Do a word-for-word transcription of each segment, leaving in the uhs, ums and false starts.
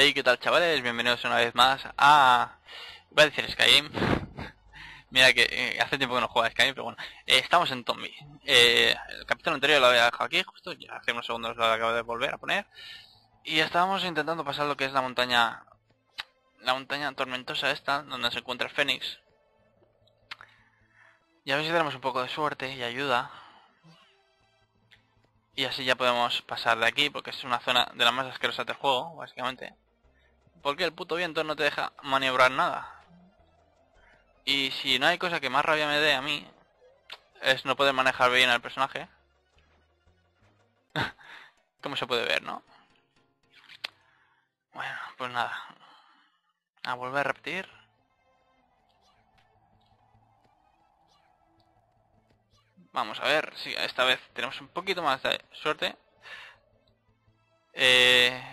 Hey, ¿qué tal, chavales? Bienvenidos una vez más a... Voy a decir Skyrim. Mira que eh, hace tiempo que no juego a Skyrim, pero bueno. Eh, estamos en Tombi. Eh, el capítulo anterior lo había dejado aquí, justo. Ya hace unos segundos lo acabo de volver a poner. Y estábamos intentando pasar lo que es la montaña... La montaña tormentosa esta, donde se encuentra el Fénix. Y a ver si tenemos un poco de suerte y ayuda. Y así ya podemos pasar de aquí, porque es una zona de las más asquerosas del juego, básicamente. Porque el puto viento no te deja maniobrar nada. Y si no hay cosa que más rabia me dé a mí, es no poder manejar bien al personaje. Como se puede ver, ¿no? Bueno, pues nada. A volver a repetir. Vamos a ver si esta vez tenemos un poquito más de suerte. Eh...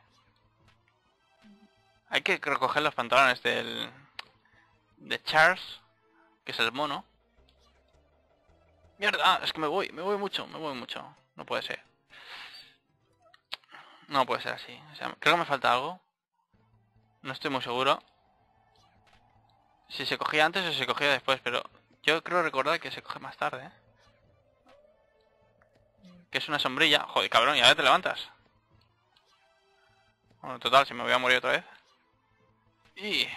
Hay que recoger los pantalones del... de Charles, que es el mono. Mierda, ah, es que me voy, me voy mucho, me voy mucho. No puede ser. No puede ser así. O sea, creo que me falta algo. No estoy muy seguro. Si se cogía antes o se cogía después, pero yo creo recordar que se coge más tarde, ¿eh? Que es una sombrilla. Joder, cabrón, y ahora te levantas. Bueno, total, si me voy a morir otra vez. Y...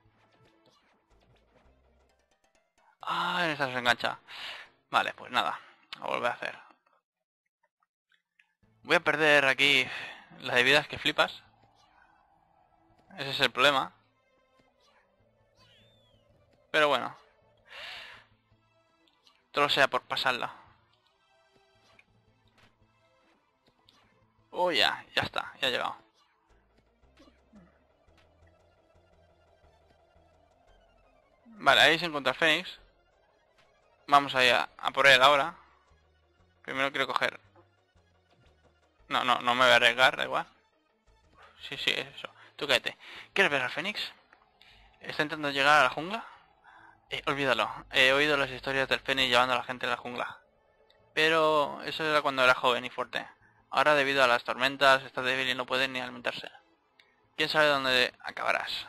Ah, en esta se engancha. Vale, pues nada, a volver a hacer. Voy a perder aquí las bebidas que flipas. Ese es el problema. Pero bueno. Todo sea por pasarla. Oh, ya, ya está, ya ha llegado. Vale, ahí se encuentra el Fénix. Vamos a ir a, a por él ahora. Primero quiero coger... No, no, no me voy a arriesgar, da igual. Sí, sí, eso. Tú cállate. ¿Quieres ver al Fénix? ¿Está intentando llegar a la jungla? Eh, olvídalo. He oído las historias del Fénix llevando a la gente a la jungla. Pero eso era cuando era joven y fuerte. Ahora, debido a las tormentas, está débil y no puede ni alimentarse. ¿Quién sabe dónde acabarás?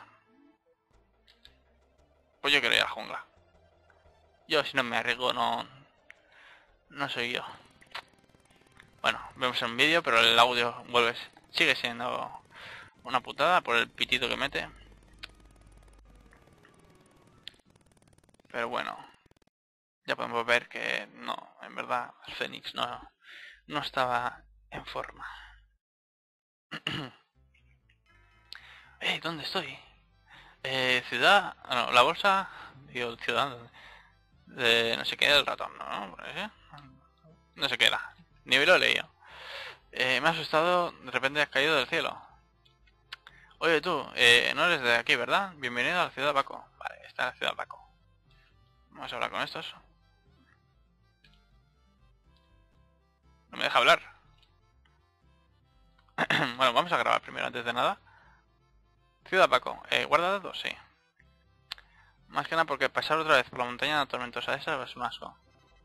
Pues yo quiero ir a la jungla. Yo, si no me arriesgo, no... No soy yo. Bueno, vemos en un vídeo, pero el audio vuelve... Sigue siendo una putada por el pitito que mete. Pero bueno, ya podemos ver que no, en verdad, el Fénix no, no estaba en forma. Hey, ¿dónde estoy? Eh, ciudad, no, la bolsa, digo, ciudad, de no sé qué, el ratón, ¿no? No sé qué era, ni me lo he leído. Eh, me ha asustado, de repente has caído del cielo. Oye tú, eh, no eres de aquí, ¿verdad? Bienvenido a la ciudad de Baco. Vale, está en la ciudad de Baco. Vamos a hablar con estos. No me deja hablar. Bueno, vamos a grabar primero, antes de nada. Ciudad Baco, eh, ¿guarda datos? Sí. Más que nada porque pasar otra vez por la montaña tormentosa esa es un asco.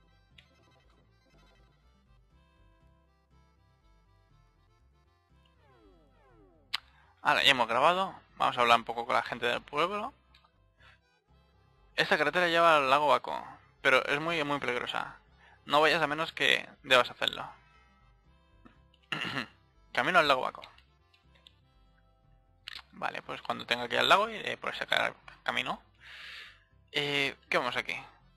Ahora, ya hemos grabado. Vamos a hablar un poco con la gente del pueblo. Esta carretera lleva al lago Baco, pero es muy muy peligrosa. No vayas a menos que debas hacerlo. Camino al lago Baco. Vale, pues cuando tenga que ir al lago iré por ese camino. Eh, ¿Qué vamos aquí?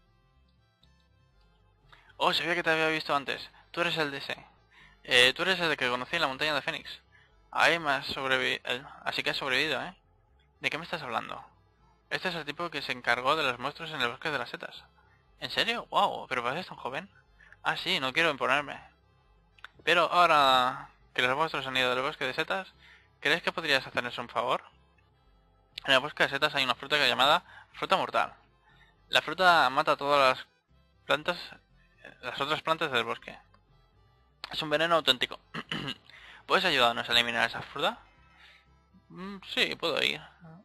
Oh, sabía que te había visto antes. Tú eres el de ese. Eh, tú eres el de que conocí en la montaña de Fénix. Ahí me has sobrevivido. Así que has sobrevivido, ¿eh? ¿De qué me estás hablando? Este es el tipo que se encargó de los monstruos en el bosque de las setas. ¿En serio? ¡Wow! ¿Pero pareces tan joven? Ah, sí, no quiero imponerme. Pero ahora que los monstruos han ido del bosque de setas, ¿crees que podrías hacernos un favor? En el bosque de setas hay una fruta llamada fruta mortal. La fruta mata todas las plantas, las otras plantas del bosque. Es un veneno auténtico. ¿Puedes ayudarnos a eliminar esa fruta? Mm, sí, puedo ir.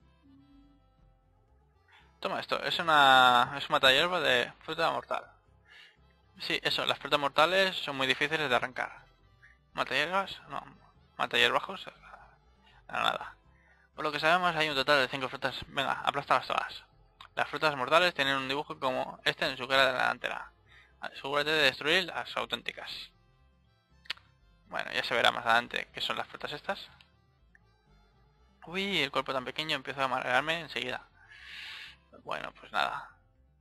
Toma esto, es una es una hierba de fruta mortal. Sí, eso, las frutas mortales son muy difíciles de arrancar. ¿Matahierbas? No. ¿Matahierbajos? Nada. Por lo que sabemos hay un total de cinco frutas. Venga, aplástalas todas. Las frutas mortales tienen un dibujo como este en su cara delantera. Asegúrate de destruir las auténticas. Bueno, ya se verá más adelante qué son las frutas estas. Uy, el cuerpo tan pequeño empieza a marearme enseguida. Bueno, pues nada.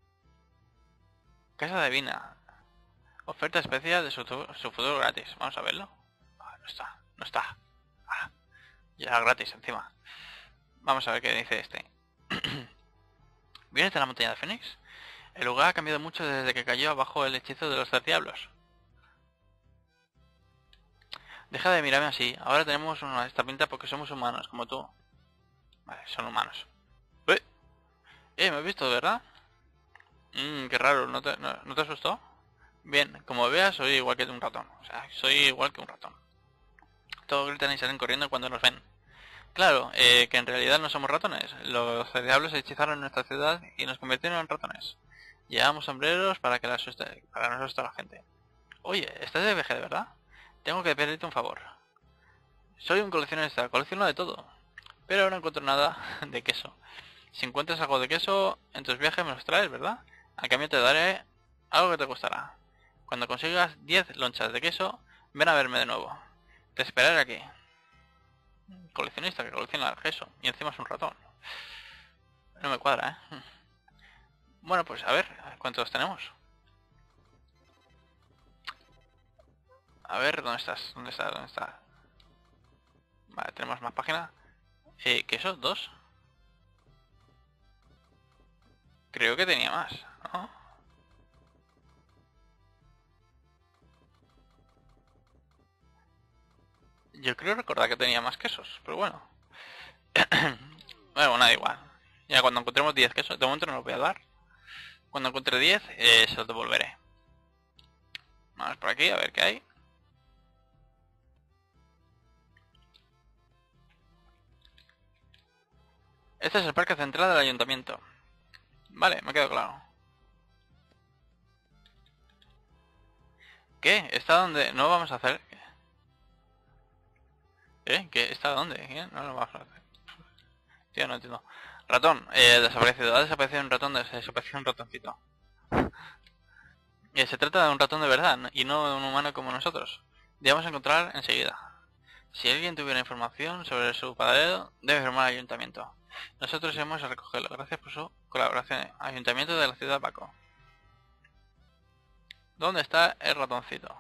Casa divina. Oferta especial de su, su futuro gratis. Vamos a verlo. Ah, no está, no está. Ah, ya gratis encima. Vamos a ver qué dice este. ¿Vienes de la montaña de Fénix? El lugar ha cambiado mucho desde que cayó abajo el hechizo de los tres diablos. Deja de mirarme así. Ahora tenemos una esta pinta porque somos humanos, como tú. Vale, son humanos. ¡Eh! Eh, ¿me has visto, verdad? Mmm, qué raro. ¿No te, no, ¿no te asustó? Bien, como veas, soy igual que un ratón. O sea, soy igual que un ratón. Todos gritan y salen corriendo cuando nos ven. Claro, eh, que en realidad no somos ratones. Los diablos hechizaron nuestra ciudad y nos convirtieron en ratones. Llevamos sombreros para que la asuste, para no asustar a la gente. Oye, ¿estás de viaje de verdad? Tengo que pedirte un favor. Soy un coleccionista, colecciono de todo. Pero no encuentro nada de queso. Si encuentras algo de queso en tus viajes me los traes, ¿verdad? A cambio te daré algo que te costará. Cuando consigas diez lonchas de queso, ven a verme de nuevo. Te esperaré aquí. Coleccionista que colecciona el queso. Y encima es un ratón. No me cuadra, ¿eh? Bueno, pues a ver, ¿cuántos tenemos? A ver, ¿dónde estás? ¿Dónde estás? ¿Dónde estás? Vale, tenemos más páginas. Eh, ¿queso? ¿Dos? Creo que tenía más, ¿no? Yo creo recordar que tenía más quesos, pero bueno. Bueno, nada igual. Ya cuando encontremos diez quesos, de momento no los voy a dar. Cuando encuentre diez, eh, se los devolveré. Vamos por aquí a ver qué hay. Este es el parque central del ayuntamiento. Vale, me quedó claro. ¿Qué? ¿Está donde? ¿No vamos a hacer? ¿Eh? ¿Qué? ¿Está dónde? ¿Qué? No lo vamos a hacer. Tío, no entiendo. Ratón, eh, desaparecido. Ha desaparecido un ratón, desapareció un ratoncito. Eh, se trata de un ratón de verdad y no de un humano como nosotros. Debemos encontrar enseguida. Si alguien tuviera información sobre su paradero, debe informar al ayuntamiento. Nosotros iremos a recogerlo. Gracias por su colaboración. Ayuntamiento de la ciudad de Paco. ¿Dónde está el ratoncito?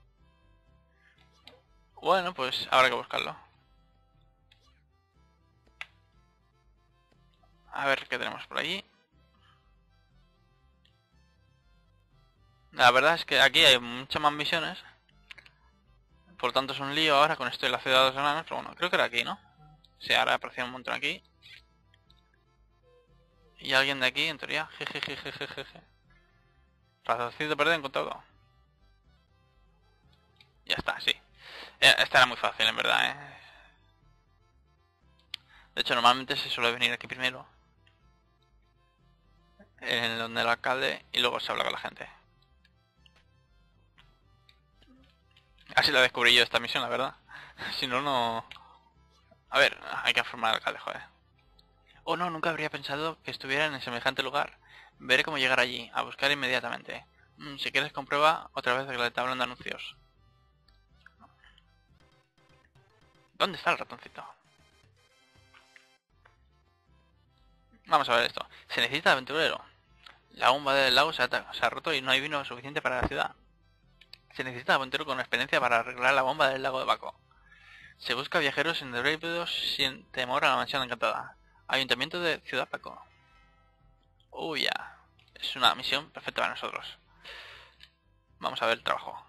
Bueno, pues habrá que buscarlo. A ver qué tenemos por allí. La verdad es que aquí hay muchas más misiones. Por tanto es un lío ahora con esto de la ciudad de los enanos. Pero bueno, creo que era aquí, ¿no? Sí, ahora apareció un montón aquí. Y alguien de aquí, en teoría. Jejejejejeje. Ratoncito perdido encontrado. Ya está, sí. Esta era muy fácil, en verdad, ¿eh? De hecho, normalmente se suele venir aquí primero. En donde el alcalde y luego se habla con la gente. Así la descubrí yo esta misión, la verdad. Si no, no... A ver, hay que informar al alcalde, joder. Oh no, nunca habría pensado que estuvieran en semejante lugar. Veré cómo llegar allí, a buscar inmediatamente. Mm, si quieres comprueba otra vez el tablón de anuncios. ¿Dónde está el ratoncito? Vamos a ver esto. Se necesita aventurero. La bomba del lago se ha, se ha roto y no hay vino suficiente para la ciudad. Se necesita aventurero con experiencia para arreglar la bomba del lago de Baco. Se busca viajeros indefinidos sin temor a la mansión encantada. Ayuntamiento de Ciudad Paco. Uy, ya. Es una misión perfecta para nosotros. Vamos a ver el trabajo.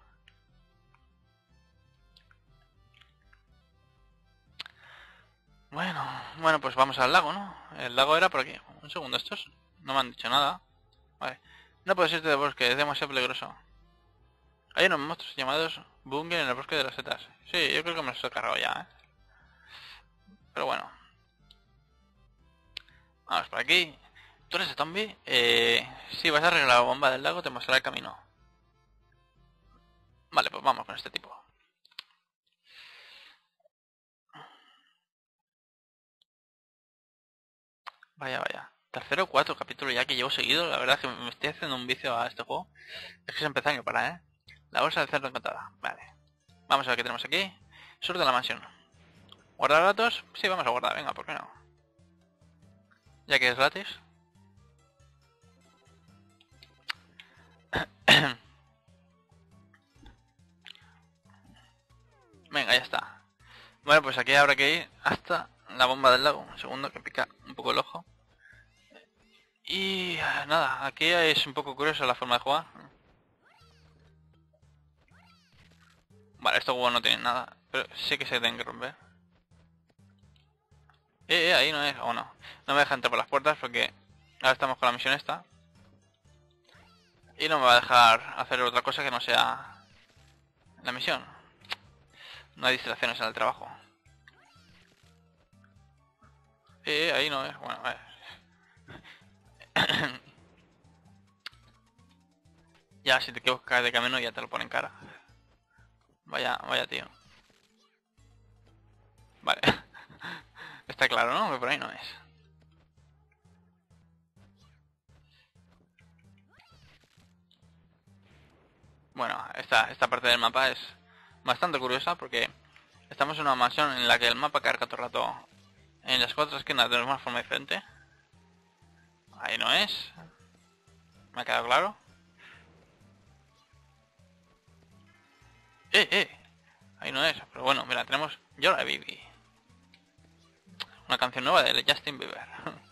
Bueno, bueno, pues vamos al lago, ¿no? El lago era por aquí. Un segundo, estos no me han dicho nada. Vale. No puedes irte del bosque, es demasiado peligroso. Hay unos monstruos llamados Bunger en el bosque de las setas. Sí, yo creo que me los he cargado ya, ¿eh? Pero bueno. Vamos por aquí. ¿Tú eres el zombie? Eh... Si vas a arreglar la bomba del lago, te mostrará el camino. Vale, pues vamos con este tipo. Vaya, vaya. Tercero o cuarto capítulo ya que llevo seguido. La verdad es que me estoy haciendo un vicio a este juego. Es que se empezó a para, ¿eh? La bolsa de cerdo encantada. Vale. Vamos a ver qué tenemos aquí. Sur de la mansión. ¿Guardar datos? Sí, vamos a guardar. Venga, ¿por qué no? Ya que es gratis. Venga, ya está. Bueno, pues aquí habrá que ir hasta la bomba del lago. Un segundo, que pica un poco el ojo. Y nada, aquí es un poco curioso la forma de jugar. Vale, estos huevos no tienen nada, pero sí que se tienen que romper. Eh, eh, ahí no es, o no. No me deja entrar por las puertas porque ahora estamos con la misión esta. Y no me va a dejar hacer otra cosa que no sea la misión. No hay distracciones en el trabajo. Eh, eh ahí no es, bueno, a ver. Ya, si te equivocas de camino ya te lo ponen cara. Vaya, vaya tío. Vale. Está claro, ¿no? Que por ahí no es. Bueno, esta, esta parte del mapa es bastante curiosa porque estamos en una mansión en la que el mapa carga todo el rato en las cuatro esquinas de una forma diferente. Ahí no es. ¿Me ha quedado claro? ¡Eh, eh! Ahí no es. Pero bueno, mira, tenemos Llora Baby. Una canción nueva de Justin Bieber.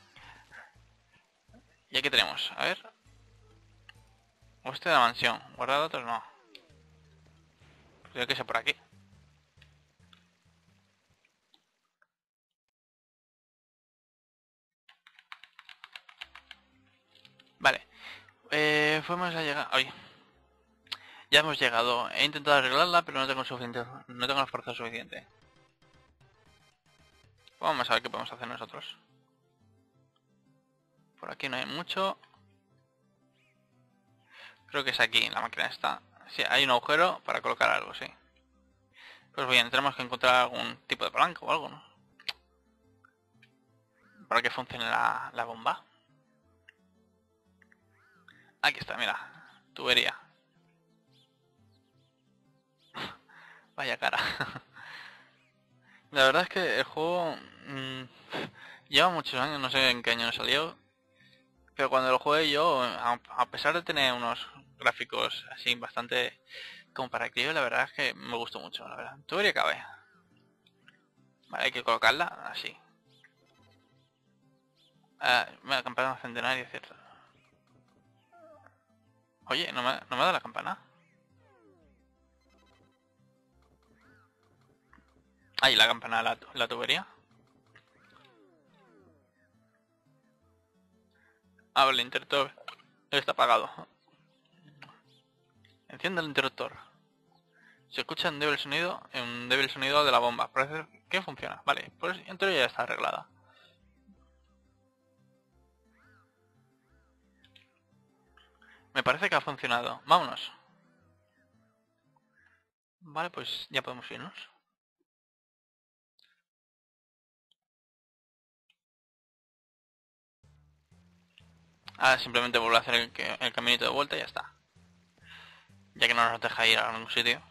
Y aquí tenemos, a ver. Oeste de la mansión. Guardar datos no. Pues creo que sea por aquí. Vale. Eh, fuimos a llegar. Ay. Ya hemos llegado. He intentado arreglarla, pero no tengo suficiente. No tengo la fuerza suficiente. Vamos a ver qué podemos hacer nosotros. Por aquí no hay mucho. Creo que es aquí, la máquina está. Sí, hay un agujero para colocar algo, sí. Pues bien, tenemos que encontrar algún tipo de palanca o algo, ¿no? Para que funcione la, la bomba. Aquí está, mira. Tubería. Vaya cara. La verdad es que el juego mmm, lleva muchos años, no sé en qué año salió. Pero cuando lo jugué yo, a, a pesar de tener unos gráficos así bastante comparativos, la verdad es que me gustó mucho, la verdad. Tubería cabe. Vale, hay que colocarla así. Ah, la campana centenaria, cierto. Oye, ¿no me, no me da la campana? Ahí la campana, la, la tubería. Ah, el interruptor está apagado. Enciende el interruptor. Se escucha un débil sonido, un débil sonido de la bomba. Parece que funciona. Vale, pues en teoría ya está arreglada. Me parece que ha funcionado. Vámonos. Vale, pues ya podemos irnos. Ahora simplemente vuelvo a hacer el, el caminito de vuelta y ya está. Ya que no nos deja ir a ningún sitio.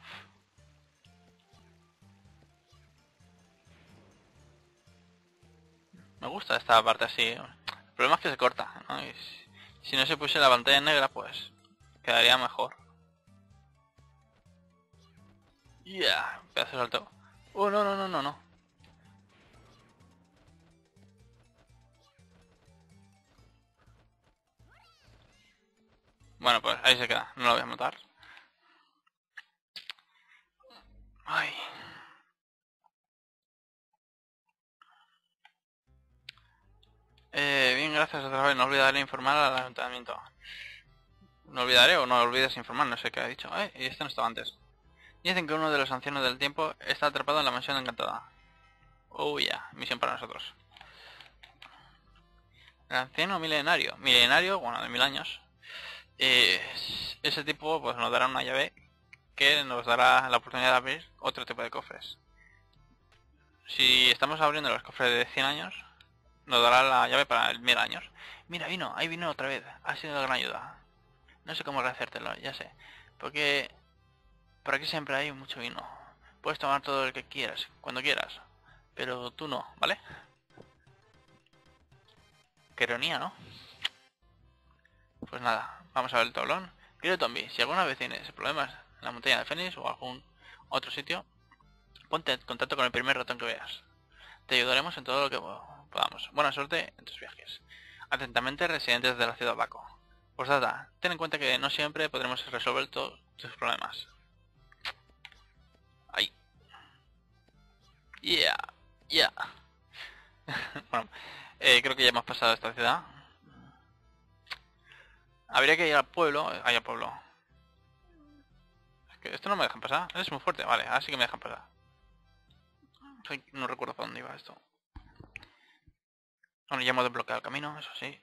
Me gusta esta parte así. El problema es que se corta, ¿no? Y si no se pusiera la pantalla negra, pues quedaría mejor. Ya, yeah, pedazo de salto. Oh, no, no, no, no, no. Bueno, pues ahí se queda. No lo voy a matar. Ay. Eh, bien, gracias otra vez. No olvidaré informar al ayuntamiento. No olvidaré o no olvides informar, no sé qué ha dicho. Eh, y este no estaba antes. Dicen que uno de los ancianos del tiempo está atrapado en la mansión encantada. Oh, ya, yeah. Misión para nosotros. El anciano milenario. Milenario, bueno, de mil años. Eh, ese tipo pues nos dará una llave que nos dará la oportunidad de abrir otro tipo de cofres. Si estamos abriendo los cofres de cien años, nos dará la llave para el mil años. Mira, vino, ahí vino otra vez. Ha sido de gran ayuda. No sé cómo agradecértelo, ya sé. Porque por aquí siempre hay mucho vino. Puedes tomar todo el que quieras, cuando quieras. Pero tú no, ¿vale? Qué ironía, ¿no? Pues nada, vamos a ver el tablón. Querido Tombi, si alguna vez tienes problemas en la montaña de Fénix o algún otro sitio, ponte en contacto con el primer ratón que veas. Te ayudaremos en todo lo que podamos. Buena suerte en tus viajes. Atentamente, residentes de la ciudad Baco. Postdata, ten en cuenta que no siempre podremos resolver todos tus problemas. Ahí. Yeah, yeah. Bueno, eh, creo que ya hemos pasado esta ciudad. Habría que ir al pueblo. Ahí al pueblo. Es que esto no me dejan pasar. Es muy fuerte. Vale, ahora sí que me dejan pasar. No recuerdo por dónde iba esto. Bueno, ya hemos desbloqueado el camino, eso sí.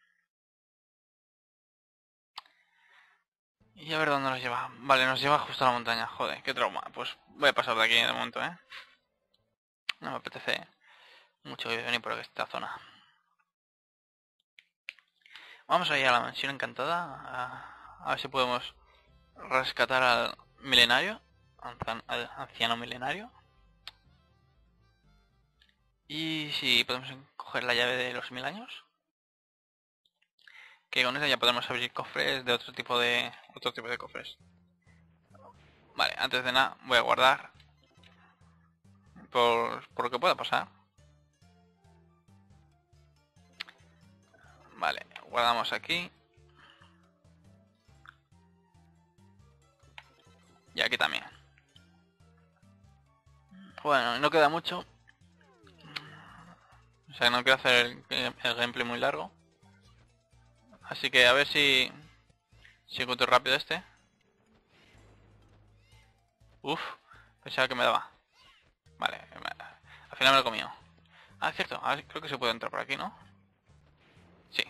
Y a ver dónde nos lleva. Vale, nos lleva justo a la montaña. Joder, qué trauma. Pues voy a pasar de aquí de momento, ¿eh? No me apetece mucho venir por esta zona. Vamos a ir a la mansión encantada. A, a ver si podemos rescatar al milenario. Al anciano milenario. Y si podemos coger la llave de los mil años. Que con eso ya podemos abrir cofres de otro tipo de otro tipo de cofres. Vale, antes de nada voy a guardar por, por lo que pueda pasar. Vale, guardamos aquí. Y aquí también. Bueno, no queda mucho. O sea, no quiero hacer el, el gameplay muy largo. Así que a ver si... Si encuentro rápido este. Uf, pensaba que me daba. Vale, al final me lo he comido. Ah, es cierto, ver, creo que se puede entrar por aquí, ¿no? Sí.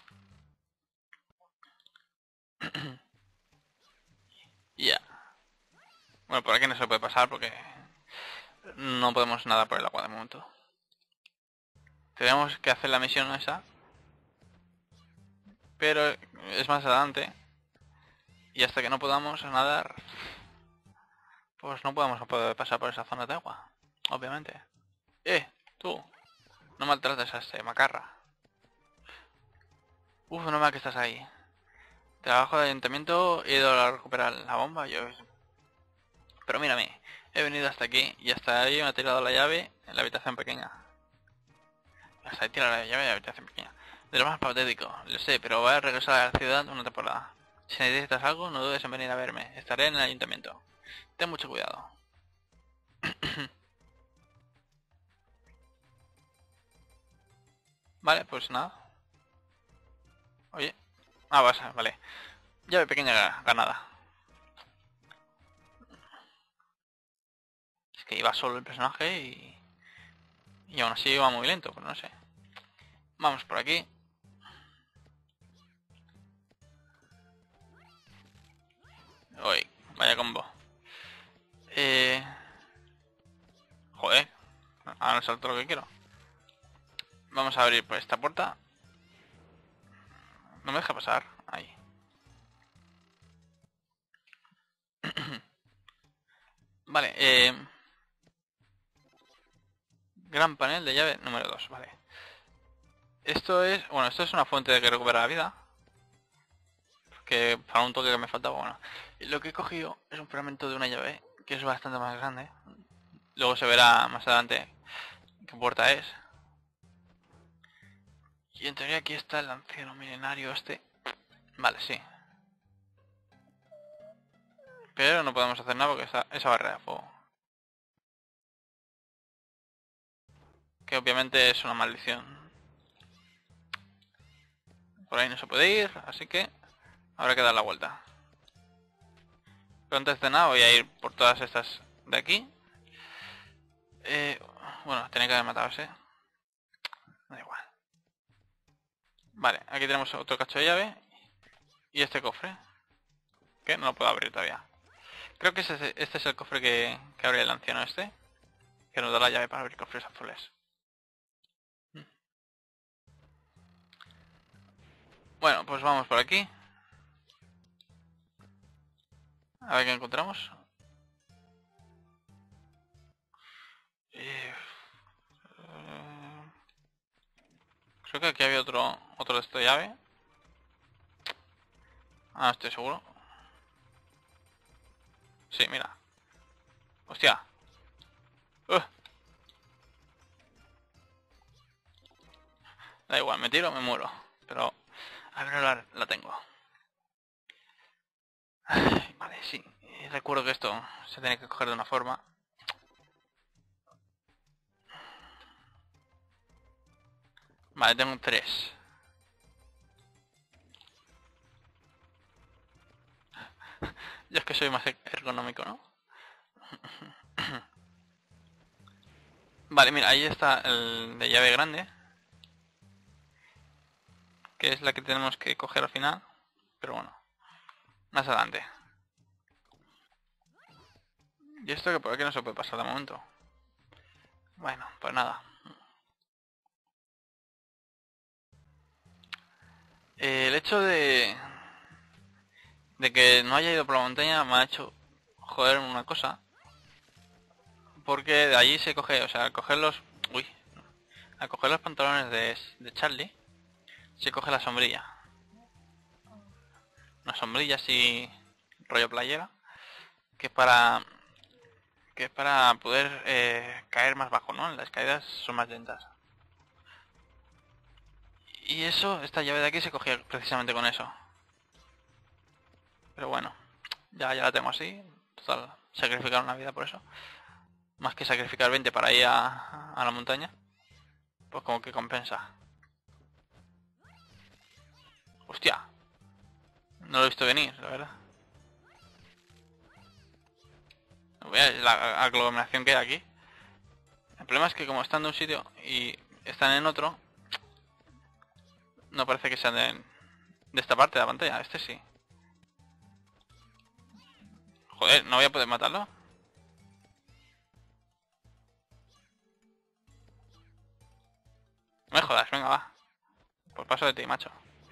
Ya. Yeah. Bueno, por aquí no se puede pasar porque no podemos nadar por el agua de momento. Tenemos que hacer la misión esa. Pero es más adelante. Y hasta que no podamos nadar, pues no podemos poder pasar por esa zona de agua. Obviamente. Eh, tú. No maltrates a este macarra. Uf, no me que estás ahí. Trabajo de ayuntamiento, he ido a recuperar la bomba, yo... Pero mírame, he venido hasta aquí y hasta ahí me ha tirado la llave en la habitación pequeña. Hasta ahí tira la llave en la habitación pequeña. De lo más patético, lo sé, pero voy a regresar a la ciudad una temporada. Si necesitas algo, no dudes en venir a verme. Estaré en el ayuntamiento. Ten mucho cuidado. Vale, pues nada. Oye. Ah, vas, vale. Llave pequeña ganada. Es que iba solo el personaje y... Y aún así iba muy lento, pero no sé. Vamos por aquí. Uy, vaya combo. Eh... Joder. Ahora no salto lo que quiero. Vamos a abrir por esta puerta. No me deja pasar. Ahí. Vale, eh... gran panel de llave número dos, vale. Esto es... Bueno, esto es una fuente de que recupera la vida. Que para un toque que me faltaba, bueno. Y lo que he cogido es un fragmento de una llave que es bastante más grande. Luego se verá más adelante qué puerta es. Y en teoría aquí está el anciano milenario este. Vale, sí. Pero no podemos hacer nada porque está esa barrera de fuego. Que obviamente es una maldición. Por ahí no se puede ir, así que habrá que dar la vuelta. Pero antes de nada voy a ir por todas estas de aquí. Eh, bueno, tenía que haber matado ese. Da igual. Vale, aquí tenemos otro cacho de llave. Y este cofre. Que no lo puedo abrir todavía. Creo que este, este es el cofre que, que abre el anciano este. Que nos da la llave para abrir cofres azules. Bueno, pues vamos por aquí. A ver qué encontramos. Eh, eh, creo que aquí había otro otro de esta llave. Ah, no estoy seguro. Sí, mira. Hostia. Uh, da igual, me tiro o me muero. Pero a ver, la, la tengo. Ay, vale, sí. Eh, Recuerdo que esto se tiene que coger de una forma. Vale, tengo tres. Yo es que soy más er- ergonómico, ¿no? Vale, mira, ahí está el de llave grande. Que es la que tenemos que coger al final. Pero bueno, más adelante. Y esto que por aquí no se puede pasar de momento. Bueno, pues nada. Eh, el hecho de... De que no haya ido por la montaña me ha hecho joder una cosa. Porque de allí se coge, o sea, al coger los... Uy. Al coger los pantalones de, de Charlie, se coge la sombrilla. Una sombrilla así... rollo playera. Que para... Que es para poder eh, caer más bajo, ¿no? Las caídas son más lentas. Y eso, esta llave de aquí se cogía precisamente con eso. Pero bueno, ya, ya la tengo así. Total, sacrificar una vida por eso. Más que sacrificar veinte para ir a, a la montaña. Pues como que compensa. Hostia. No lo he visto venir, la verdad. Vean la aglomeración que hay aquí. El problema es que como están de un sitio y están en otro, no parece que sean de, de esta parte de la pantalla. Este sí. Joder, ¿no voy a poder matarlo? No me jodas, venga, va. Pues paso de ti, macho.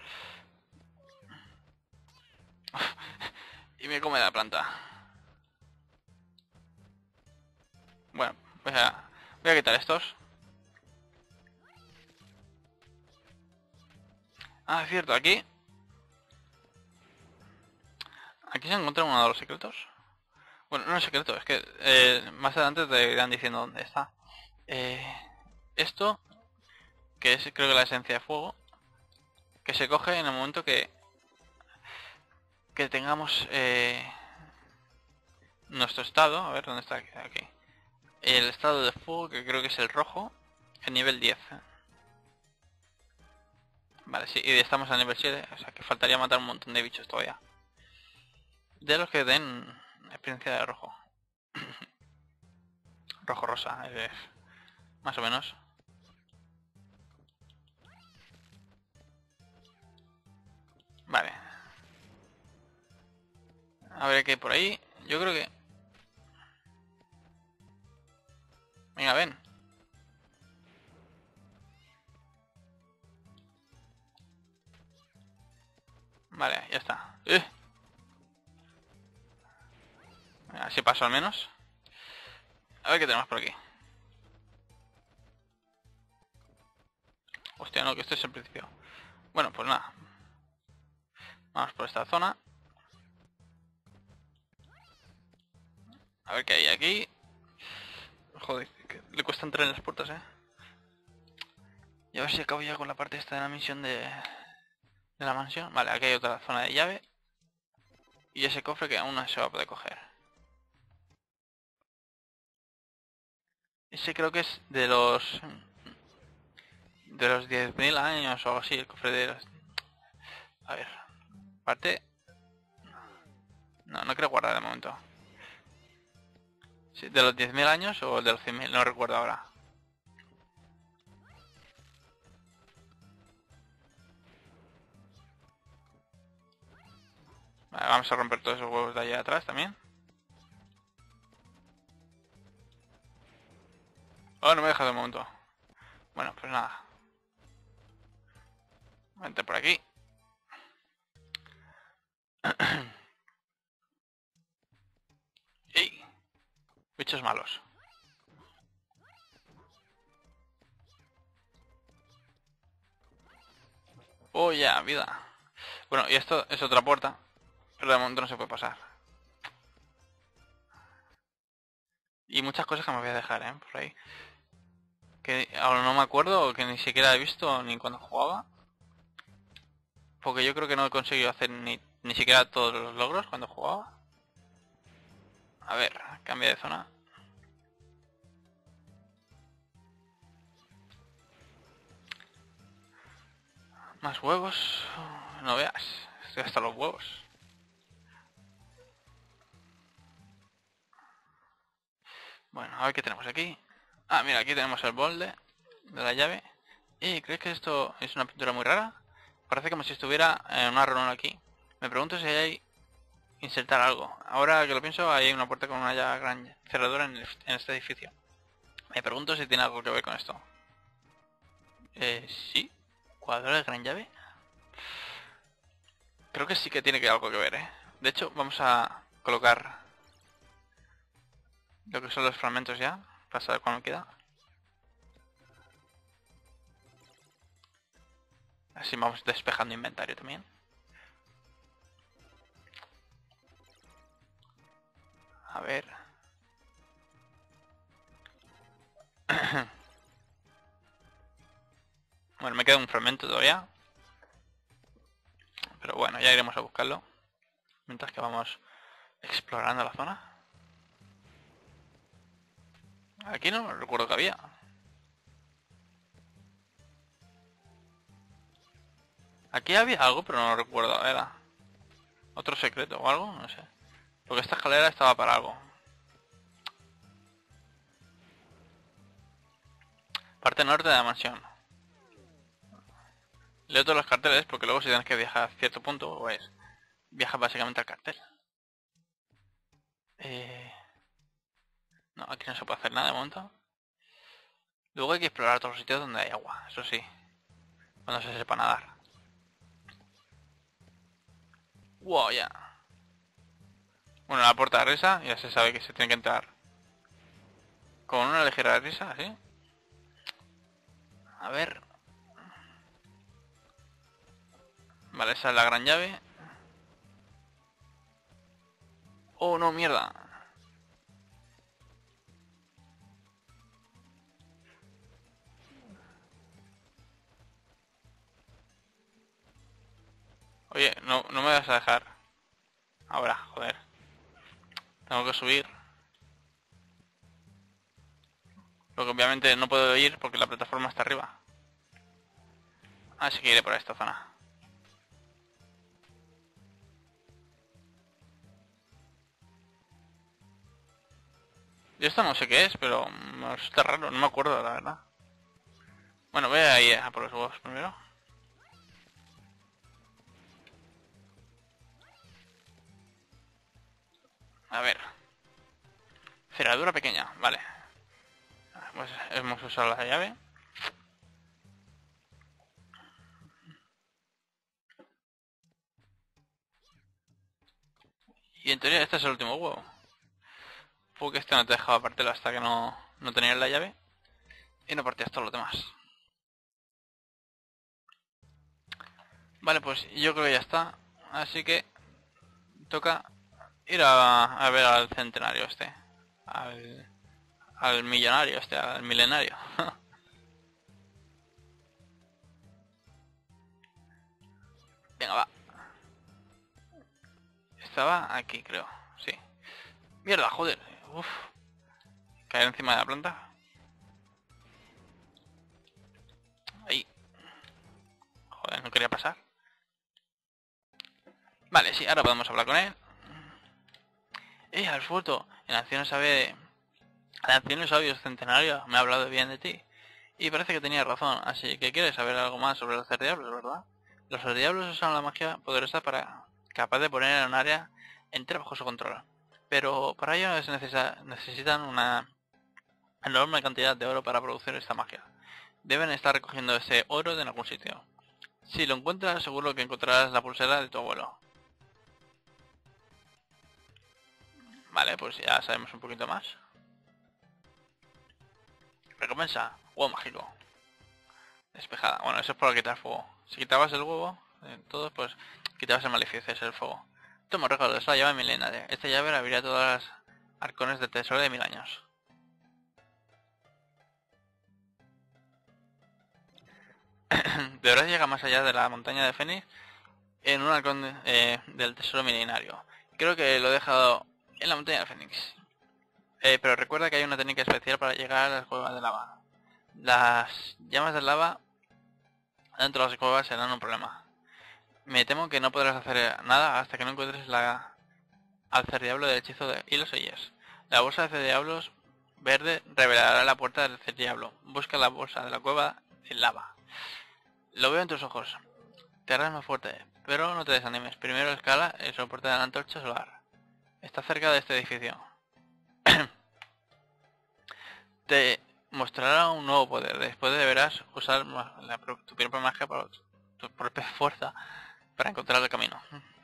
Y me come la planta. Bueno, voy a, voy a quitar estos. Ah, es cierto, aquí... Aquí se encuentra uno de los secretos. Bueno, no es secreto, es que eh, más adelante te irán diciendo dónde está. Eh, esto, que es creo que la esencia de fuego, que se coge en el momento que que tengamos eh, nuestro estado. A ver, ¿dónde está? Aquí. El estado de fuego, que creo que es el rojo, el nivel diez. Vale, sí, y estamos al nivel siete, o sea que faltaría matar un montón de bichos todavía. De los que den experiencia de rojo. Rojo rosa, es más o menos. Vale. A ver qué hay por ahí. Yo creo que... Venga, ven. Vale, ya está. ¡Eh! Así paso al menos. A ver qué tenemos por aquí. Hostia, no, que este es el principio. Bueno, pues nada. Vamos por esta zona. A ver qué hay aquí. Joder, que le cuesta entrar en las puertas, eh. Y a ver si acabo ya con la parte esta de la misión de, de la mansión. Vale, aquí hay otra zona de llave. Y ese cofre que aún no se va a poder coger. Ese creo que es de los... De los diez mil años o algo así, el cofre de los... A ver. Parte... No, no quiero guardar de momento. Sí, de los diez mil años o el de los cien mil, no recuerdo ahora. Vale, vamos a romper todos esos huevos de allá atrás también. Oh, no me deja de momento. Bueno, pues nada. Vente por aquí. ¡Ey! Bichos malos. Oh, ya, vida. Bueno, y esto es otra puerta, pero de momento no se puede pasar. Y muchas cosas que me voy a dejar, ¿eh? Por ahí. Que ahora no me acuerdo, o que ni siquiera he visto ni cuando jugaba. Porque yo creo que no he conseguido hacer ni, ni siquiera todos los logros cuando jugaba. A ver, cambia de zona. Más huevos. No veas, estoy hasta los huevos. Bueno, a ver qué tenemos aquí. Ah, mira, aquí tenemos el molde de la llave. Y ¿crees que esto es una pintura muy rara? Parece como si estuviera en una reunión aquí. Me pregunto si hay insertar algo. Ahora que lo pienso, hay una puerta con una llave gran cerradura en, el, en este edificio. Me pregunto si tiene algo que ver con esto. Eh, sí. Cuadro de gran llave. Creo que sí que tiene que algo que ver, eh. De hecho, vamos a colocar lo que son los fragmentos ya, para saber cuál me queda. Así vamos despejando inventario también. A ver. Bueno, me queda un fragmento todavía. Pero bueno, ya iremos a buscarlo. Mientras que vamos explorando la zona. Aquí no recuerdo que había. Aquí había algo, pero no lo recuerdo. Era otro secreto o algo, no sé. Porque esta escalera estaba para algo. Parte norte de la mansión. Leo todos los carteles porque luego si tienes que viajar a cierto punto, pues viajas básicamente al cartel. Eh... No, aquí no se puede hacer nada de momento. Luego hay que explorar todos los sitios donde hay agua, eso sí. Cuando se sepa nadar. Wow, ya. Bueno, la puerta de risa, ya se sabe que se tiene que entrar con una ligera risa, así. A ver. Vale, esa es la gran llave. Oh, no, mierda. Oye, no, no me vas a dejar. Ahora, joder. Tengo que subir. Lo que obviamente no puedo ir porque la plataforma está arriba. Así que iré por esta zona. Yo esto no sé qué es, pero me resulta raro, no me acuerdo la verdad. Bueno, voy a ir a por los huevos primero. A ver. Cerradura pequeña, vale. Pues hemos usado la llave. Y en teoría este es el último huevo. Porque este no te dejaba partirlo hasta que no, no tenías la llave. Y no partías todos los demás. Vale, pues yo creo que ya está. Así que toca ir a, a ver al centenario este. Al, al millonario este, al milenario. Venga, va. Estaba aquí, creo. Sí. Mierda, joder. Uf. Caer encima de la planta. Ahí. Joder, no quería pasar. Vale, sí, ahora podemos hablar con él. Eh, has vuelto. El anciano sabe... El anciano sabio centenario me ha hablado bien de ti. Y parece que tenía razón, así que quieres saber algo más sobre los diablos, ¿verdad? Los diablos usan la magia poderosa para... capaz de poner un área entera bajo su control. Pero para ello necesitan una enorme cantidad de oro para producir esta magia. Deben estar recogiendo ese oro de algún sitio. Si lo encuentras, seguro que encontrarás la pulsera de tu abuelo. Vale, pues ya sabemos un poquito más. Recompensa, huevo mágico. Despejada. Bueno, eso es por quitar fuego. Si quitabas el huevo, eh, todo, pues quitabas el maleficio, ese es el fuego. Tomo recuerdo, es la llave milenaria. Esta llave abriría todas las arcones de tesoro de mil años. Deberás llegar más allá de la montaña de Fénix en un arcón de, eh, del tesoro milenario. Creo que lo he dejado en la montaña de Fénix. Eh, pero recuerda que hay una técnica especial para llegar a las cuevas de lava. Las llamas de lava dentro de las cuevas serán un problema. Me temo que no podrás hacer nada hasta que no encuentres la alcer diablo del hechizo de... y lo selles. La bolsa de diablos verde revelará la puerta del alcer diablo. Busca la bolsa de la cueva de lava. Lo veo en tus ojos. Te harás más fuerte, pero no te desanimes. Primero escala el soporte de la antorcha solar. Está cerca de este edificio. Te mostrará un nuevo poder. Después deberás usar la, tu propia magia para tu propia fuerza para encontrar el camino.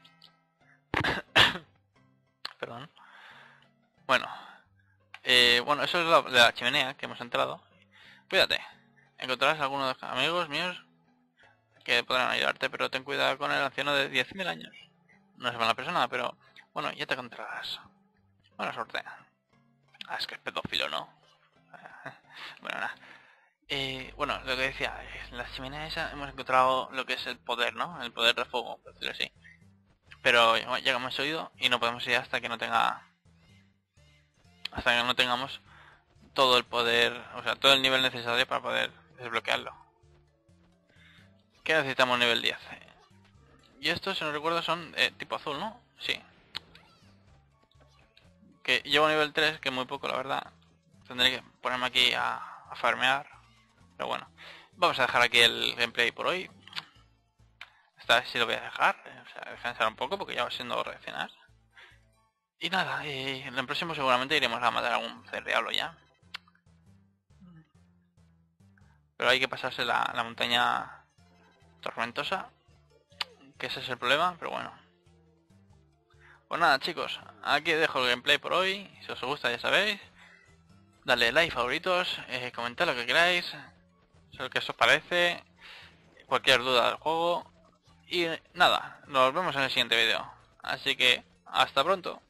Perdón. Bueno. Eh, bueno, eso es lo de la chimenea que hemos entrado. Cuídate. Encontrarás algunos amigos míos que podrán ayudarte, pero ten cuidado con el anciano de diez mil años. No es mala persona, pero bueno, ya te encontrarás. Buena suerte. Ah, es que es pedófilo, ¿no? Bueno, nada. Eh, bueno, lo que decía, en la chimenea esa hemos encontrado lo que es el poder, ¿no? El poder de fuego, por decirlo así. Pero bueno, ya hemos oído y no podemos ir hasta que no tenga... Hasta que no tengamos todo el poder, o sea, todo el nivel necesario para poder desbloquearlo. ¿Qué necesitamos? Nivel diez. Y estos, si no recuerdo, son eh, tipo azul, ¿no? Sí. Que llevo nivel tres, que es muy poco, la verdad. Tendré que ponerme aquí a, a farmear. Pero bueno. Vamos a dejar aquí el gameplay por hoy. Esta vez sí lo voy a dejar. O sea, descansar un poco porque ya va siendo hora de cenar. Y nada, y en el próximo seguramente iremos a matar a algún cerdiablo ya. Pero hay que pasarse la, la montaña tormentosa. Que ese es el problema, pero bueno. Pues nada chicos, aquí dejo el gameplay por hoy. Si os gusta ya sabéis. Dale like, favoritos, eh, comentad lo que queráis. Lo que os parece. Cualquier duda del juego. Y nada, nos vemos en el siguiente vídeo. Así que, hasta pronto.